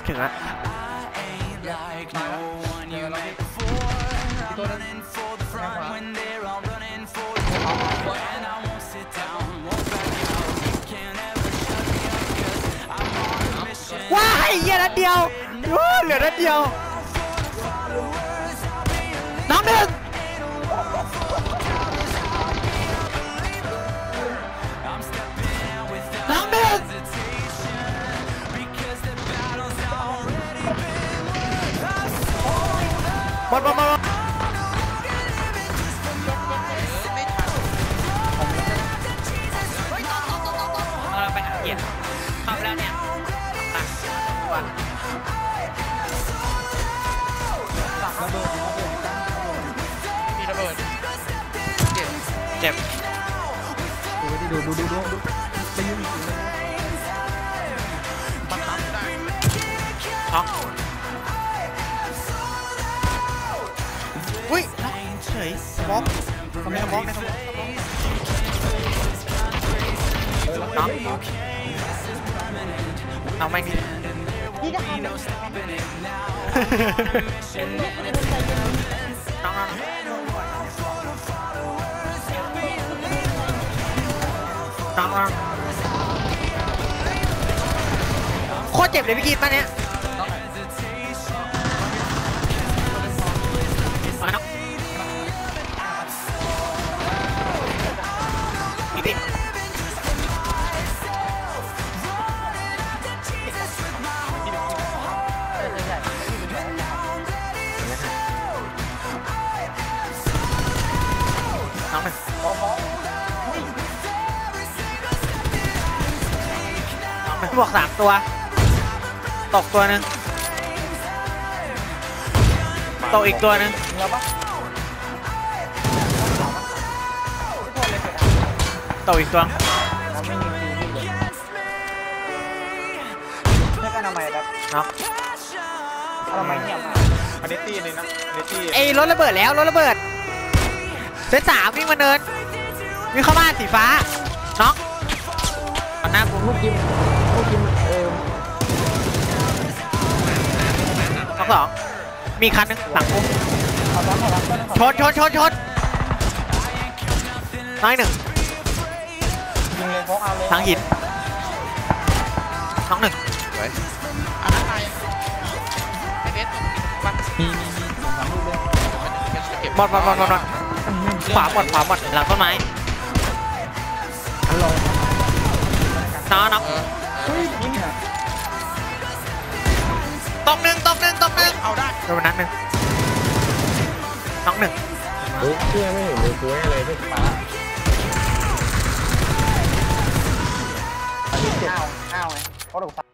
ถึงแล้วว้ายเหี้ยนัดเดียวเหลือนัดเดียวน้องหนึ่งน้องหนึ่งหมดเราไปหาเกียร์ทำแล้วเนี่ยตักวันมีระเบิดเจ็บดูไปยืนมาทำได้น็อกอุ้ยน็อกเฉยบล็อกทำไมบล็อกในสมองน็อกเอาไม่ดีนี่จะทำน้องโคตรเจ็บเลยพี่กีตาเนี้ยบวก3ตัวตกตัวหนึ่งตกอีกตัวหนึ่งตกอีกตัวนี่ก็ทำไมครับเนาะทำไมเงียบอันนี้ตีนี่นะไอ้รถระเบิดแล้วรถระเบิดเซต3วิ่งมาเนินวิ่งเข้าบ้านสีฟ้าน็อกหน้ากูกินน็อก2มีคันนึงหลังกูชนน้อย1ทางหินน็อก1อันนั้นใครไอเบสมันมี2-3 ลูกเลยหมดขวาหมดหลังต้นไม้น็อกตกหนึ่งเอาได้โดนนัดหนึ่งน็อก1 เชื่อไม่เห็นเลยกูอะไรที่ฟ้าอ้าวไงเขาถูก